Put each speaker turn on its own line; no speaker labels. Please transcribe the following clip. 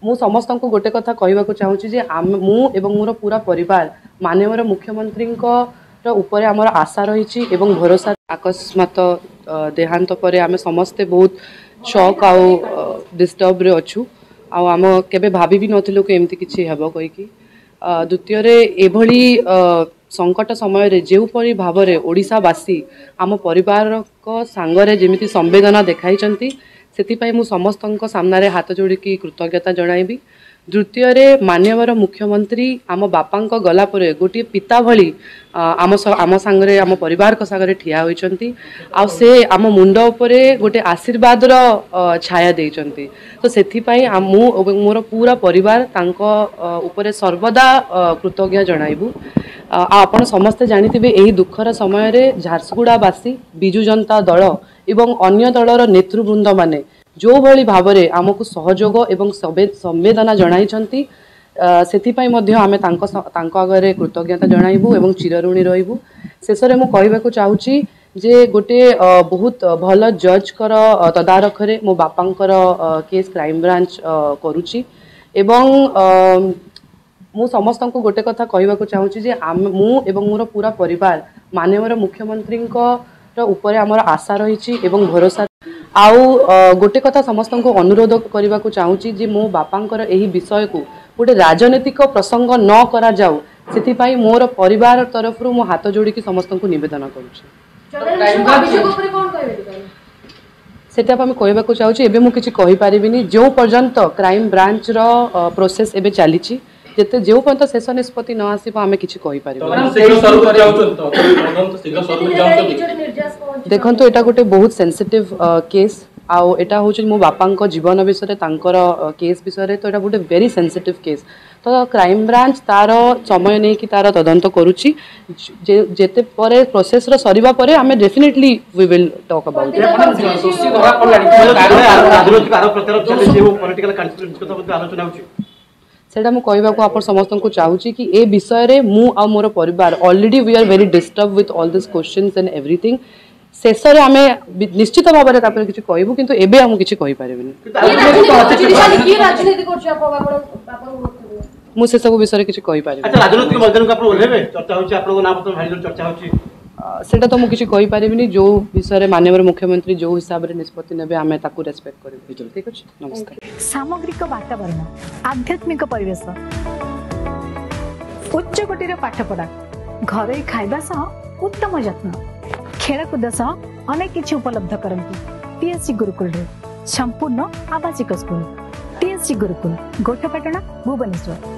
मु समस्त को गोटे कथा कहवाक चाहूँगी जे मु एवं मोर पूरा परिवार माननीय मुख्यमंत्री ऊपर आमर आशा रही एवं भरोसा। अकस्मात देहांत पर आम समस्ते बहुत शॉक आउ डिस्टर्ब रे अच्छू आम केबे भाभी भी नथिलु कि एमती किछि हेबो कहिकी। द्वितीय रे एभली संकट समय रे जेउपरि भाव रे ओडिसावासी आम परिवार को सांगरे जेमिति संवेदना देखाइचंती सेतिपाई मु समस्तଙ୍କ सामने हाथ जोड़िकी कृतज्ञता जणाइबी। द्वितीय रे माननीय मुख्यमंत्री आम बापांक गला परे गोटे पिता भली आम सांगरे आम परिवार को सांगरे ठिया होइचंती आ से आम मुंड उपरे गोटे आशीर्वाद रो छाया देइचंती। तो सेतिपाई मु मोर पूरा परिवार तांको उपरे सर्वदा कृतज्ञ जणाइबू। आपण समस्ते जानिथिबे एही दुखर समय रे झारसुगुड़ावासी बिजु जनता दल एवं अन्य दलर नेतृवृंद माने जो भली भावरे आमको सहयोग एवं संवेदना जणाइछंती सेतिपाई मध्य आमे तांको आगरे कृतज्ञता जणाइबू एवं चिरऋणी रहिबू। शेषरे मु कहबाकू चाहूची जे गोटे बहुत भल जज कर तदारखरे मो बापांकर केस क्राइम ब्रांच करूची एवं मु समस्त को गोटे कथा कहबाकू चाहूँगी जे मु एवं मोर पूरा परिवार माननीय मुख्यमंत्री ऊपर आमर आशा रही एवं भरोसा। आउ गोटे कथा समस्त को अनुरोध करने को चाहूँगी जे मो बापांकर एही विषय को गोटे राजनीतिक प्रसंग न करा जाऊ सेतिपाई मोर परिवार तरफ मो हाथ जोड़ी समस्त को निवेदन करुँची। सेटा आम कहबाकू चाहूँगी एबे मु किछि कहि परिबिनी जो पर्यंत क्राइम ब्रांच रो प्रोसेस एबे चलीची जेते जो पर्यंत शेष निष्पत्ति न आसीबो आमे किछि कहि परिबिनी। देखंतु एटा गोटे बहुत सेंसिटिव केस आउ एटा होछि मो बापांको जीवन विषय तांकर केस विषय तो एटा गोटे वेरी सेंसिटिव केस। तो क्राइम ब्रांच तार समय नहीं कि तार तदंत करुछि जेते परे प्रोसेस रो सरीबा परे आमे definitely we will talk about सेटा मु कहबाकू आप समस्त को चाहूँगी कि ए विषय रे मु आ मोर परिवार already we are very disturb with all this questions and everything. शेष रे आमे निश्चित भाव में तापर किछि कहबू किंतु एबे हम किछि कहि परिबिनी। मु से सब विषय किछि कहि परिबिनी। अच्छा राजनीतिक मैदान को आप ओलेबे चर्चा होछि आपन नाम तो भारी चर्चा होछि सेटा तो मु किछि कहि परिबिनी। जो विषय रे माननीय मुख्यमंत्री जो हिसाब रे निष्पत्ति नेबे आमे ताकू रेस्पेक्ट करबे। ठीक अछि नमस्कार।
सामग्रिक वातावरण आध्यात्मिक परिवेश उच्च कोटीर पाठपढ़ा घरोई खाइबा सह उत्तम जत्न खेलकूद सह अनेक किछि उपलब्ध करंती टीएससी गुरुकुल रे संपूर्ण आवासिक स्कूल टीएससी गुरुकुल गोठपाटना भुवनेश्वर।